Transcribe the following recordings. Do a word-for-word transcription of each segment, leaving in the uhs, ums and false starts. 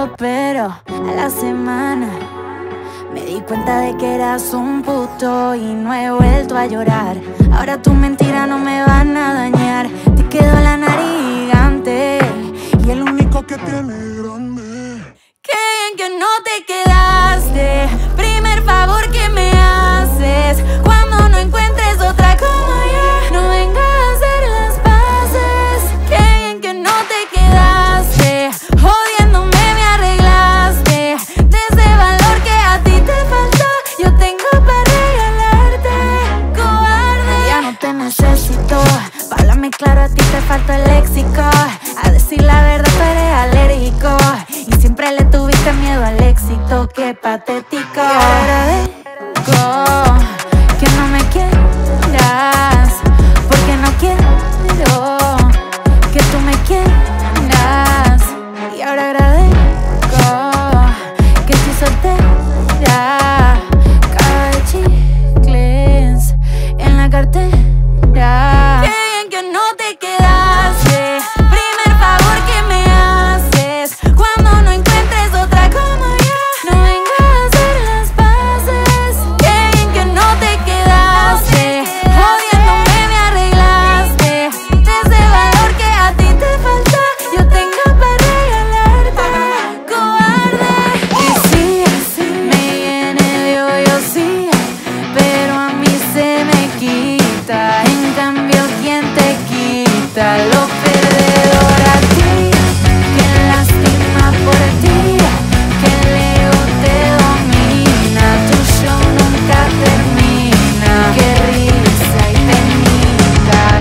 todo, pero a la semana me di cuenta de que eras un puto y no he vuelto a llorar. Ahora tus mentiras no me van a dañar. Te quedó la nariz gigante y el único que tienes, grande. Qué bien que no te quedaste. Primer favor que me haces cuando no encuentres otra como yo. No vengas a hacer las paces. Qué bien que no te quedaste. Jodiéndome me arreglaste. De ese valor que a ti te faltó, yo tengo para regalarte. Cobarde, ya no te necesito. Pa' hablarme claro, a ti te falta el léxico. A decir la verdad tú eres alérgico y siempre le tuviste miedo al éxito. Qué patético. Y agradezco que no me quieras, porque no quiero que tú me quieras. Y ahora agradezco que estoy soltera, caja de chicles en la cartera. Qué bien que no te quedaste. Primer favor que me haces cuando no encuentres otra como yo. No vengas a hacer las paces. Qué bien que no te quedaste. Jodiéndome me arreglaste. De ese valor que a ti te falta, yo tengo para regalarte. Cobarde. Y sí, me viene de hoyo, sí, pero a mí se me quita. En cambio, ¿quién te quita lo perdedor a ti? ¿Quién lastima por ti? Que el ego te domina. Tu show nunca termina. Qué risa y penita,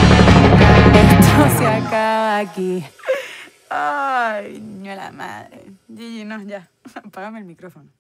esto se acaba aquí. Ay, no la madre. Gigi, no, ya. Apágame el micrófono.